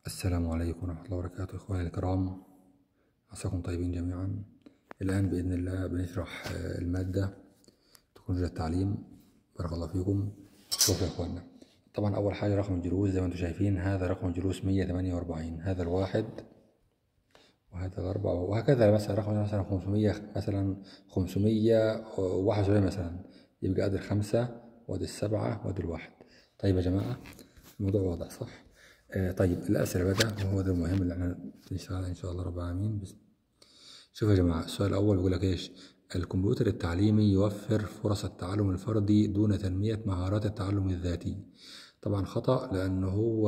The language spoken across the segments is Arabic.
السلام عليكم ورحمة الله وبركاته إخواني الكرام، عساكم طيبين جميعا. الآن بإذن الله بنشرح المادة تكنولوجيا التعليم. بارك الله فيكم. شوفوا يا إخواننا، طبعا أول حاجة رقم الجلوس زي ما انتم شايفين، هذا رقم الجلوس 148، هذا الواحد وهذا الأربعة وهكذا. مثلا رقم مثلا 500، مثلا 571 مثلا، يبقى أدي الخمسة وأدي السبعة وأدي الواحد. طيب يا جماعة، الموضوع واضح صح؟ طيب الأسئلة بدأ، وهو ده المهم اللي احنا بنشتغل عليه إن شاء الله رب العالمين. شوف يا جماعة، السؤال الأول بيقول لك إيش؟ الكمبيوتر التعليمي يوفر فرص التعلم الفردي دون تنمية مهارات التعلم الذاتي. طبعا خطأ، لأنه هو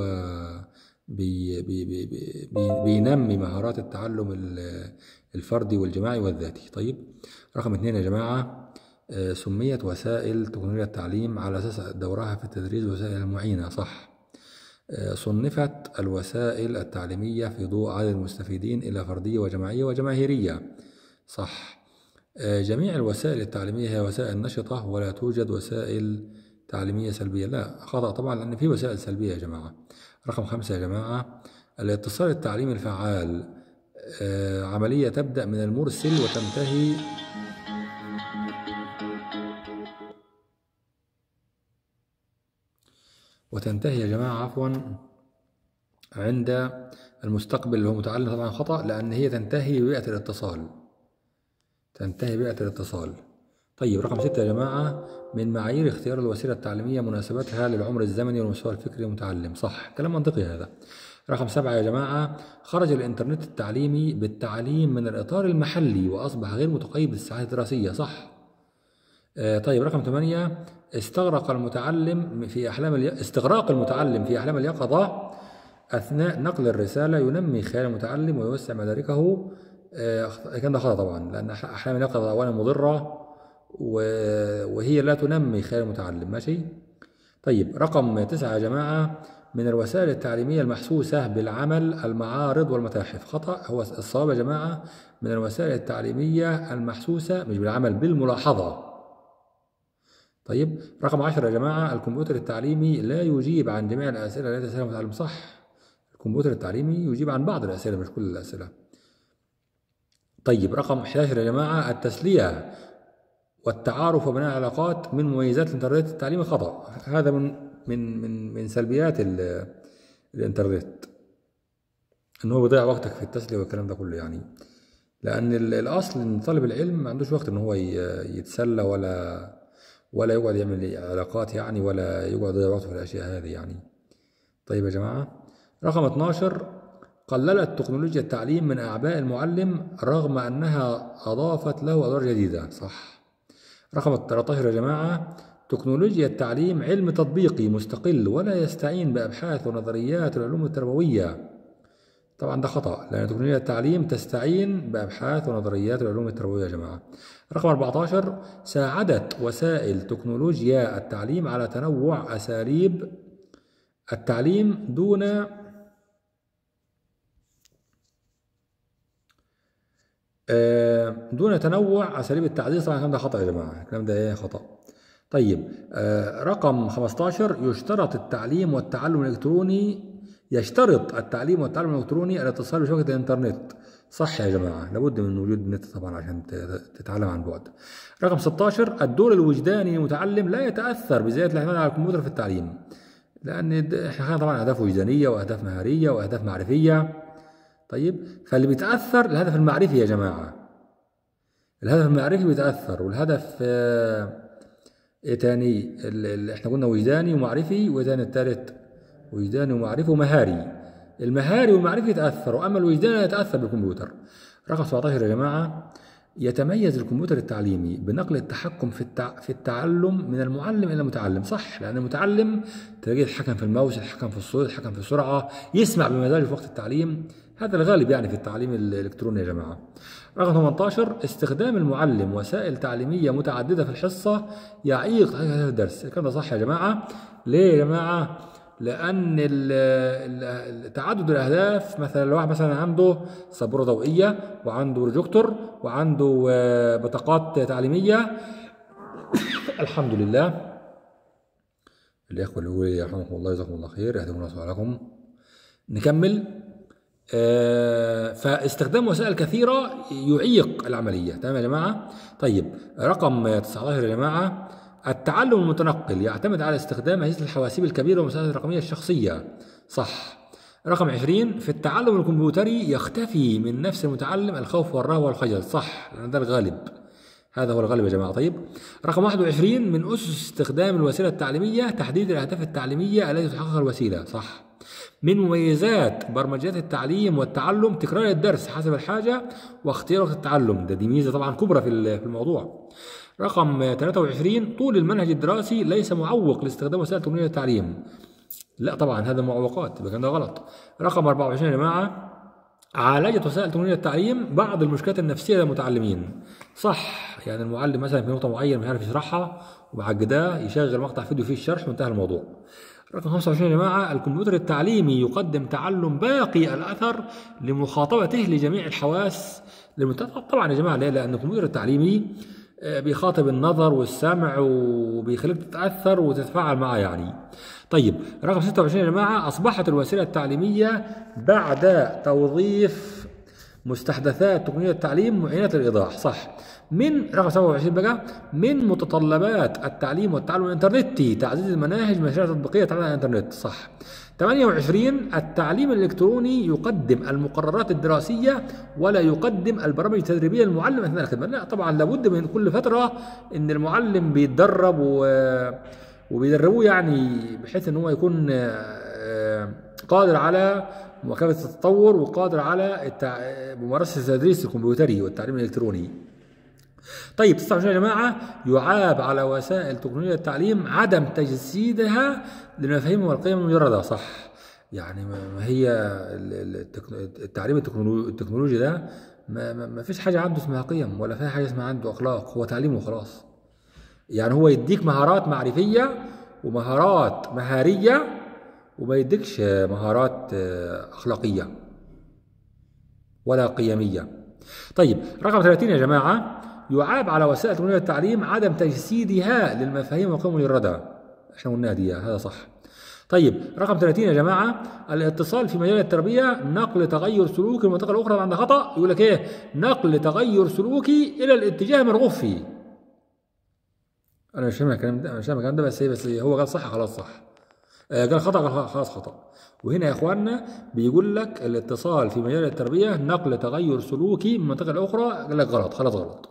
بينمي مهارات التعلم الفردي والجماعي والذاتي. طيب رقم 2 يا جماعة، سميت وسائل تكنولوجيا التعليم على أساس دورها في التدريس وسائل المعينة، صح. صنفت الوسائل التعليمية في ضوء عدد المستفيدين إلى فردية وجماعية وجماهيرية، صح. جميع الوسائل التعليمية هي وسائل نشطة ولا توجد وسائل تعليمية سلبية. لا، خطأ طبعا، لأن في وسائل سلبية يا جماعة. رقم 5 يا جماعة، الاتصال التعليمي الفعال عملية تبدأ من المرسل وتنتهي يا جماعة عفوا عند المستقبل اللي هو متعلم. طبعا خطأ، لأن هي تنتهي ببيئة الاتصال، تنتهي بيئة الاتصال. طيب رقم 6 يا جماعة، من معايير اختيار الوسيلة التعليمية مناسبتها للعمر الزمني والمستوى الفكري للمتعلم، صح، كلام منطقي هذا. رقم 7 يا جماعة، خرج الإنترنت التعليمي بالتعليم من الإطار المحلي وأصبح غير متقيد بالساعات الدراسية، صح. طيب رقم 8، استغراق المتعلم في أحلام اليقظة أثناء نقل الرسالة ينمي خيال المتعلم ويوسع مداركه. كان ده خطأ طبعا، لأن أحلام اليقظة أولا مضرة وهي لا تنمي خيال المتعلم، ماشي. طيب رقم 9 يا جماعة، من الوسائل التعليمية المحسوسة بالعمل المعارض والمتاحف، خطأ. هو الصواب يا جماعة من الوسائل التعليمية المحسوسة مش بالعمل، بالملاحظة. طيب رقم 10 يا جماعة، الكمبيوتر التعليمي لا يجيب عن جميع الأسئلة التي يسألها المتعلم، صح. الكمبيوتر التعليمي يجيب عن بعض الأسئلة مش كل الأسئلة. طيب رقم 11 يا جماعة، التسلية والتعارف وبناء العلاقات من مميزات الإنترنت التعليمي، خطأ. هذا من سلبيات الإنترنت، إن هو بيضيع وقتك في التسلية والكلام ده كله يعني. لأن الأصل إن طالب العلم ما عندوش وقت إن هو يتسلى ولا يقعد يعمل علاقات يعني، ولا يقعد يضيع وقته في الأشياء هذه يعني. طيب يا جماعة، رقم 12، قللت تكنولوجيا التعليم من أعباء المعلم رغم أنها أضافت له أدوار جديدة، صح. رقم 13 يا جماعة، تكنولوجيا التعليم علم تطبيقي مستقل ولا يستعين بأبحاث ونظريات العلوم التربوية. طبعا ده خطأ، لأن تكنولوجيا التعليم تستعين بأبحاث ونظريات العلوم التربوية يا جماعة. رقم 14، ساعدت وسائل تكنولوجيا التعليم على تنوع أساليب التعليم دون تنوع أساليب التعزيز. طبعا الكلام ده خطأ يا جماعة، الكلام ده إيه، خطأ. طيب رقم 15، يشترط التعليم والتعلم الإلكتروني الاتصال بشبكة الإنترنت، صح يا جماعة، لابد من وجود النت طبعا عشان تتعلم عن بعد. رقم 16، الدور الوجداني للمتعلم لا يتأثر بزيادة الاعتماد على الكمبيوتر في التعليم، لأن احنا طبعا أهداف وجدانية وأهداف مهارية وأهداف معرفية. طيب فاللي بيتأثر الهدف المعرفي يا جماعة، الهدف المعرفي بيتأثر، والهدف ايه تاني؟ اللي احنا قلنا وجداني ومعرفي، وتاني التالت وجداني ومعرفي ومهاري. المهاري والمعرفي يتأثر، وأما الوجداني يتأثر بالكمبيوتر. رقم 17 يا جماعة، يتميز الكمبيوتر التعليمي بنقل التحكم في التعلم من المعلم إلى المتعلم، صح، لأن المتعلم تلاقيه يتحكم في الماوس، يتحكم في الصوت، يتحكم في السرعة، يسمع بمزاجه في وقت التعليم. هذا الغالب يعني في التعليم الإلكتروني يا جماعة. رقم 18، استخدام المعلم وسائل تعليمية متعددة في الحصة يعيق تحقيق هدف الدرس، الكلام ده صح يا جماعة. ليه يا جماعة؟ لأن تعدد الأهداف، مثلا لو واحد مثلا عنده سبورة ضوئية وعنده بروجيكتور وعنده بطاقات تعليمية الحمد لله. الإخوة اللي يقول يرحمكم الله، جزاكم الله خير، يهديكم الله سبحانكم. نكمل. فاستخدام وسائل كثيرة يعيق العملية. تمام يا جماعة؟ طيب رقم 19 يا جماعة، التعلم المتنقل يعتمد على استخدام أجهزة الحواسيب الكبيرة والمساعدات الرقمية الشخصية. صح. رقم 20، في التعلم الكمبيوتري يختفي من نفس المتعلم الخوف والرهبة والخجل. صح، لأن ده الغالب، هذا هو الغالب يا جماعة. طيب رقم 21، من أسس استخدام الوسيلة التعليمية تحديد الأهداف التعليمية التي تحققها الوسيلة. صح. من مميزات برمجيات التعليم والتعلم تكرار الدرس حسب الحاجة واختيار وقت التعلم. دي ميزة طبعا كبرى في الموضوع. رقم 23، طول المنهج الدراسي ليس معوق لاستخدام وسائل تكنولوجيا التعليم. لا طبعا هذا معوقات، يبقى ده غلط. رقم 24 يا جماعة، عالجت وسائل تكنولوجيا التعليم بعض المشكلات النفسية للمتعلمين. صح، يعني المعلم مثلا في نقطة معينة مش عارف يشرحها ومعقداه، يشغل مقطع فيديو فيه الشرح وانتهى الموضوع. رقم 25 يا جماعة، الكمبيوتر التعليمي يقدم تعلم باقي الأثر لمخاطبته لجميع الحواس طبعا يا جماعة ليه؟ لأن الكمبيوتر التعليمي بيخاطب النظر والسمع وبيخليك تتأثر وتتفاعل معه يعني. طيب رقم 26 يا جماعة، أصبحت الوسيلة التعليمية بعد توظيف مستحدثات تقنية التعليم معينة للإيضاح. صح. من رقم 27 بقى، من متطلبات التعليم والتعلم الإنترنتي تعزيز المناهج مشاريع تطبيقية تعلم على الإنترنت. صح. 28، التعليم الإلكتروني يقدم المقررات الدراسية ولا يقدم البرامج التدريبية للمعلم أثناء الخدمة. لا طبعا لابد من كل فترة إن المعلم بيتدرب وبيدربوه يعني بحيث ان هو يكون قادر على مواكبة التطور وقادر على ممارسة التدريس الكمبيوتري والتعليم الإلكتروني. طيب 29 يا جماعة، يعاب على وسائل تكنولوجيا التعليم عدم تجسيدها للمفاهيم والقيم المجردة. صح، يعني ما هي التعليم التكنولوجي ده ما فيش حاجة عنده اسمها قيم ولا فيها حاجة اسمها عنده أخلاق، هو تعليم وخلاص. يعني هو يديك مهارات معرفية ومهارات مهارية وما يديكش مهارات أخلاقية ولا قيمية. طيب رقم 30 يا جماعة، يعاب على وسائل تكنولوجيا التعليم عدم تجسيدها للمفاهيم والقيم المجردة. احنا قلنا دي، هذا صح. طيب رقم 30 يا جماعة، الاتصال في مجال التربية نقل تغير سلوكي من المنطقة الأخرى عند خطأ. يقول لك إيه؟ نقل تغير سلوكي إلى الاتجاه المرغوب فيه. أنا مش فاهم الكلام ده، مش فاهم الكلام ده، بس هو قال صح خلاص صح. قال خطأ قال خلاص خطأ. وهنا يا إخواننا بيقول لك الاتصال في مجال التربية نقل تغير سلوكي من المنطقة الأخرى، قال لك غلط خلاص غلط.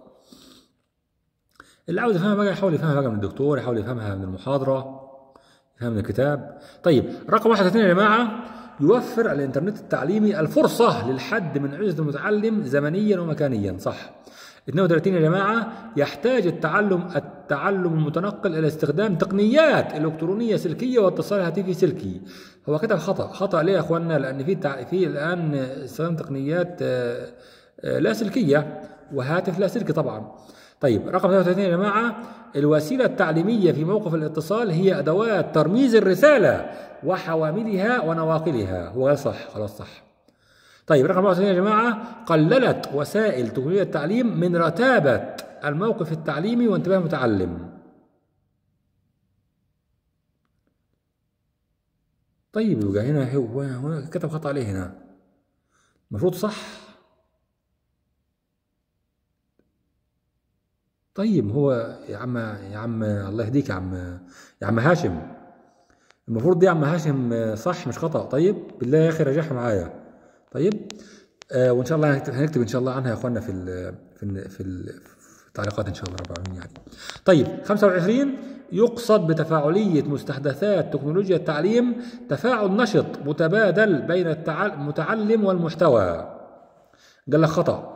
اللي عاوز يفهمها بقى يحاول يفهمها بقى من الدكتور، يحاول يفهمها من المحاضرة، يفهم من الكتاب. طيب رقم 31 يا جماعة، يوفر الإنترنت التعليمي الفرصة للحد من عجزة المتعلم زمنيا ومكانيا. صح. 32 يا جماعة، يحتاج التعلم المتنقل إلى استخدام تقنيات إلكترونية سلكية واتصال هاتفي سلكي. هو كتب خطأ ليه يا أخواننا؟ لأن في الآن استخدام تقنيات لا سلكية وهاتف لا سلكي طبعا. طيب رقم 33 يا جماعة، الوسيلة التعليمية في موقف الاتصال هي أدوات ترميز الرسالة وحواملها ونواقلها. هو قال صح خلاص صح. طيب رقم 34 يا جماعة، قللت وسائل تكنولوجيا التعليم من رتابة الموقف التعليمي وانتباه المتعلم. طيب يبقى هنا هو كتب خطأ عليه هنا، المفروض صح. طيب هو يا عم الله يهديك يا عم هاشم، المفروض دي يا عم هاشم صح مش خطأ. طيب بالله يا أخي راجعها معايا. طيب وان شاء الله هنكتب ان شاء الله عنها يا اخواننا في التعليقات ان شاء الله رب العالمين يعني. طيب 25، يقصد بتفاعلية مستحدثات تكنولوجيا التعليم تفاعل نشط متبادل بين المتعلم والمحتوى. قال لك خطأ.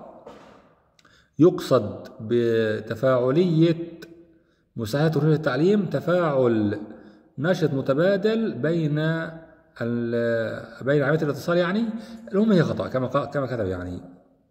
يقصد بتفاعلية مستحدثات تكنولوجيا التعليم تفاعل نشط متبادل بين عملية الاتصال يعني. المهم هي خطأ كما كتب يعني.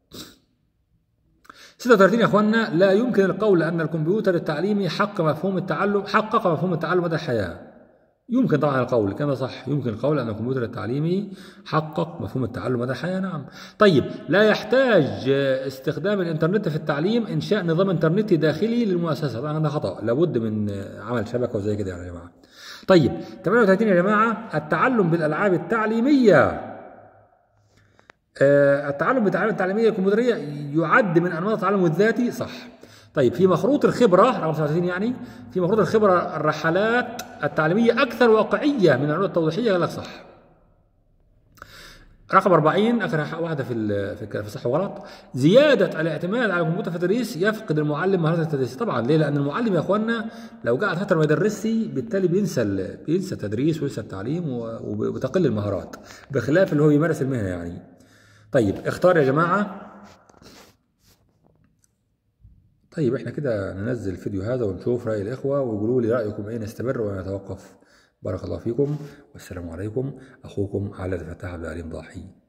36 يا اخواننا، لا يمكن القول ان الكمبيوتر التعليمي حقق مفهوم التعلم مدى الحياة. يمكن طبعا القول كما صح، يمكن القول ان الكمبيوتر التعليمي حقق مفهوم التعلم مدى الحياة. نعم. طيب لا يحتاج استخدام الانترنت في التعليم انشاء نظام انترنتي داخلي للمؤسسة. طبعا هذا خطأ، لابد من عمل شبكة وزي كده يا جماعة. طيب 38 يا جماعة، التعلم بالألعاب التعليمية التعلم بالتعليم التعليميه الكمبيوتريه يعد من انماط التعلم الذاتي، صح. طيب في مخروط الخبره رقم 39 يعني، في مخروط الخبره الرحلات التعليميه اكثر واقعيه من العروض التوضيحيه، قال لك صح. رقم 40 اخر واحده في صح وغلط، زياده الاعتماد على الكمبيوتر في التدريس يفقد المعلم مهاره التدريس. طبعا ليه؟ لان المعلم يا اخوانا لو قعد فتره ما يدرسش بالتالي بينسى التدريس وينسى التعليم وبتقل المهارات، بخلاف اللي هو يمارس المهنه يعني. طيب اختار يا جماعه. طيب احنا كده ننزل الفيديو هذا ونشوف راي الاخوه ويقولوا لي رايكم ايه، نستمر ولا نتوقف. بارك الله فيكم والسلام عليكم. اخوكم علي فتاح عبد العليم ضاحي.